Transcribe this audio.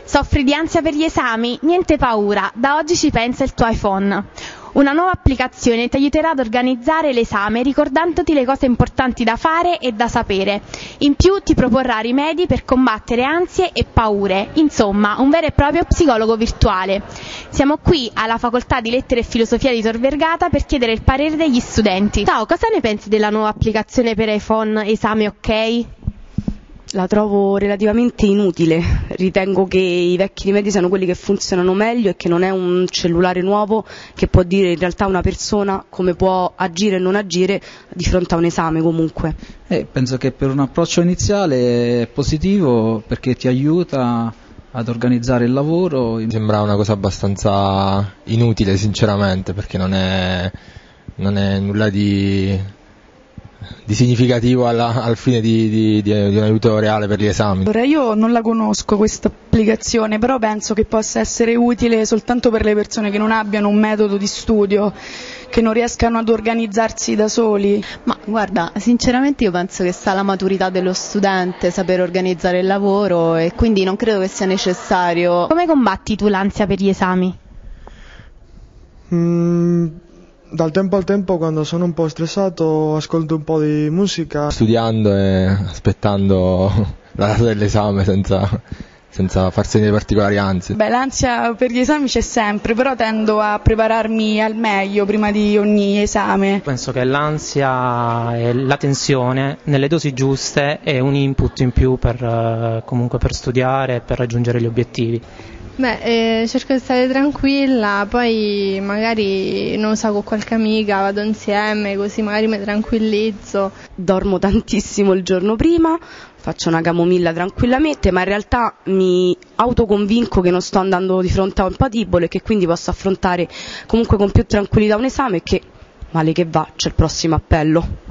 Soffri di ansia per gli esami? Niente paura, da oggi ci pensa il tuo iPhone. Una nuova applicazione ti aiuterà ad organizzare l'esame ricordandoti le cose importanti da fare e da sapere. In più ti proporrà rimedi per combattere ansie e paure, insomma un vero e proprio psicologo virtuale. Siamo qui alla Facoltà di Lettere e Filosofia di Tor Vergata per chiedere il parere degli studenti. Ciao, cosa ne pensi della nuova applicazione per iPhone Esame OK? La trovo relativamente inutile, ritengo che i vecchi rimedi siano quelli che funzionano meglio e che non è un cellulare nuovo che può dire in realtà a una persona come può agire e non agire di fronte a un esame comunque. Penso che per un approccio iniziale è positivo perché ti aiuta ad organizzare il lavoro. Mi sembra una cosa abbastanza inutile sinceramente perché non è nulla di significativo al fine di un aiuto reale per gli esami. Allora, io non la conosco questa applicazione, però penso che possa essere utile soltanto per le persone che non abbiano un metodo di studio, che non riescano ad organizzarsi da soli. Ma guarda, sinceramente io penso che sta alla maturità dello studente saper organizzare il lavoro e quindi non credo che sia necessario. Come combatti tu l'ansia per gli esami? Dal tempo al tempo, quando sono un po' stressato, ascolto un po' di musica. Studiando e aspettando la data dell'esame senza farsi venire particolari ansie. L'ansia per gli esami c'è sempre, però tendo a prepararmi al meglio prima di ogni esame. Penso che l'ansia e la tensione nelle dosi giuste è un input in più comunque per studiare e per raggiungere gli obiettivi. Cerco di stare tranquilla, poi magari non so, con qualche amica vado insieme, così magari mi tranquillizzo. Dormo tantissimo il giorno prima, faccio una camomilla tranquillamente, ma in realtà mi autoconvinco che non sto andando di fronte a un patibolo e che quindi posso affrontare comunque con più tranquillità un esame e che, male che va, c'è il prossimo appello.